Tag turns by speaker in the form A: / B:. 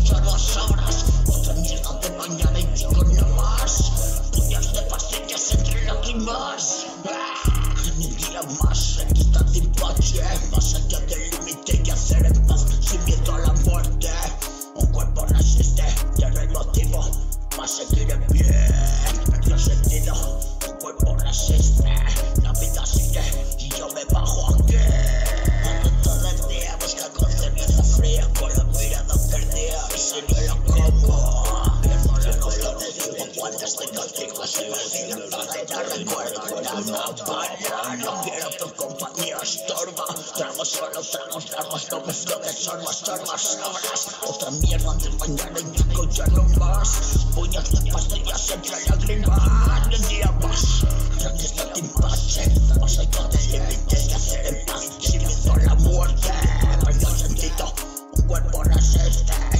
A: muchas más horas. Otra mierda de mañana y digo no más. Puñas de pastillas entre lágrimas. Ni un día más en esta timpache. Más allá del límite y hacer en paz sin miedo a la muerte. Un cuerpo resiste, tiene el motivo para seguir en pie. Perdió sentido, un cuerpo resiste. La vida sigue y yo me bajo aquí. Ando todo el día buscando con cerveza fría, con la mirada perdida y si no la como. Pierdo la noción del tiempo cuando estoy contigo. Si me siguen para ya recuerdo nada para. No quiero tu compañía estorba. Tragos solo, tragos largos, no me flotes, son más horas. Otra mierda de mañana y digo ya no más. Puñas de pastillas entre lágrimas. Ni un día más en esta timpache. Más allá del límite y hacer en paz sin miedo a la muerte. Perdió sentido, un cuerpo resiste.